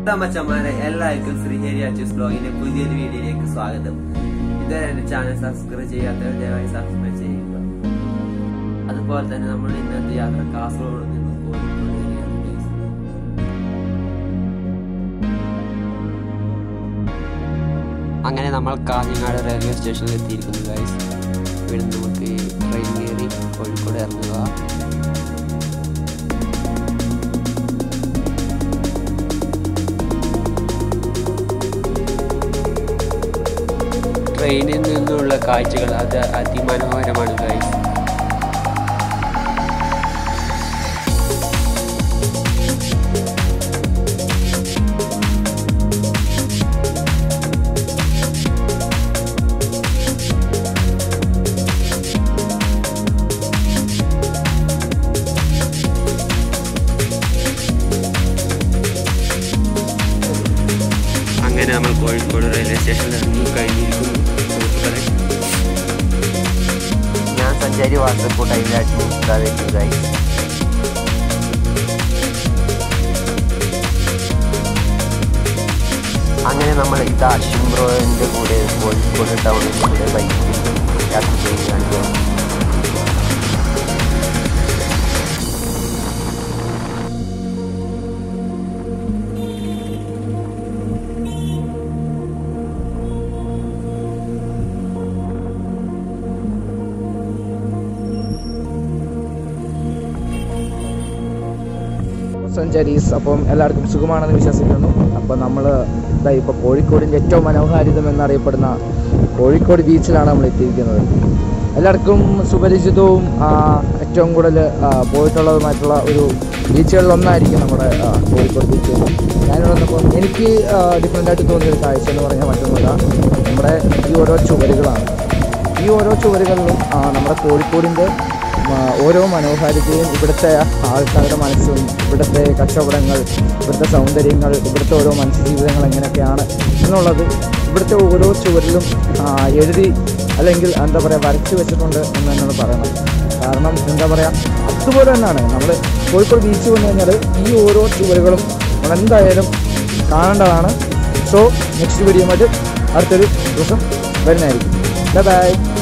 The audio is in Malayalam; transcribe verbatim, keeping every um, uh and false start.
മച്ചന്മാരെ എല്ലാവർക്കും ശ്രീഹരി അച്ചൂസ് ബ്ലോഗിന്റെ പുതിയൊരു വീഡിയോയിലേക്ക് സ്വാഗതം. ഇതുവരെ എന്റെ ചാനൽ സബ്സ്ക്രൈബ് ചെയ്യാത്തവർ ദയവായി സബ്സ്ക്രൈബ് ചെയ്യുക. അതുപോലെ തന്നെ നമ്മൾ ഇന്നത്തെ യാത്ര കാസർഗോഡ് നിന്ന് കോഴിക്കോട് വരെയാണ്. അങ്ങനെ നമ്മൾ കാഞ്ഞങ്ങാട് റെയിൽവേ സ്റ്റേഷനിൽ എത്തിയിരിക്കുന്നു ഗൈസ്. ഇവിടെ നമുക്ക് ട്രെയിൻ കയറി കോഴിക്കോട് ഇറങ്ങുക. ട്രെയിനിൽ നിന്നുള്ള കാഴ്ചകൾ അത് അതിമനോഹരമാണ് ഗൈസ്. അങ്ങനെ നമ്മൾ കോഴിക്കോട് റെയിൽവേ സ്റ്റേഷനിൽ ഇറങ്ങി കഴിഞ്ഞിരിക്കുന്നു. ഞാൻ സഞ്ചാരി വാട്സപ്പ് ടൈമിലായിട്ട് ഗൈസ്. അങ്ങനെ നമ്മൾ ഇതാ ഷിംബ്രോന്റെ കൂടെ കോഴിക്കോട് ടൗണിൽ കൂടെ ബൈക്കിൽ യാത്ര ചെയ്യുകയാണ്. സഞ്ചാരീസ്, അപ്പം എല്ലാവർക്കും സുഖമാണെന്ന് വിശ്വസിക്കുന്നു. അപ്പോൾ നമ്മൾ ഇതാ ഇപ്പോൾ കോഴിക്കോടിൻ്റെ ഏറ്റവും മനോഹാരിതം എന്നറിയപ്പെടുന്ന കോഴിക്കോട് ബീച്ചിലാണ് നമ്മൾ എത്തിയിരിക്കുന്നത്. എല്ലാവർക്കും സുപരിചിതവും ഏറ്റവും കൂടുതൽ പോയിട്ടുള്ളതുമായിട്ടുള്ള ഒരു ബീച്ചുകളിലൊന്നായിരിക്കും നമ്മുടെ കോഴിക്കോട് ബീച്ച്. ഞാനിവിടെ വന്നപ്പോൾ എനിക്ക് ഡിഫറെൻ്റായിട്ട് തോന്നിയൊരു കാഴ്ച എന്ന് പറഞ്ഞാൽ മറ്റൊന്നുമില്ല, നമ്മുടെ ഈ ഓരോ ചുവരുകളാണ്. ഈ ഓരോ ചുവരുകളിലും നമ്മുടെ കോഴിക്കോടിൻ്റെ ഓരോ മനോഹാരിതയും, ഇവിടുത്തെ ആൾക്കാരുടെ മനസ്സും, ഇവിടുത്തെ കച്ചവടങ്ങൾ, ഇവിടുത്തെ സൗന്ദര്യങ്ങൾ, ഇവിടുത്തെ ഓരോ മനുഷ്യജീവിതങ്ങൾ എങ്ങനെയൊക്കെയാണ് എന്നുള്ളത് ഇവിടുത്തെ ഓരോ ചുവരിലും എഴുതി അല്ലെങ്കിൽ എന്താ പറയുക വരച്ചു വെച്ചിട്ടുണ്ട് എന്ന് തന്നെയാണ് പറയണം. കാരണം എന്താ പറയുക, അതുപോലെ തന്നെയാണ് നമ്മൾ കോഴിക്കോട് ബീച്ച് വന്നു കഴിഞ്ഞാൽ ഈ ഓരോ ചുവരുകളും നമ്മളെന്തായാലും കാണേണ്ടതാണ്. സോ നെക്സ്റ്റ് വീഡിയോ മറ്റ് അടുത്തൊരു ദിവസം വരുന്നതായിരിക്കും. Bye by.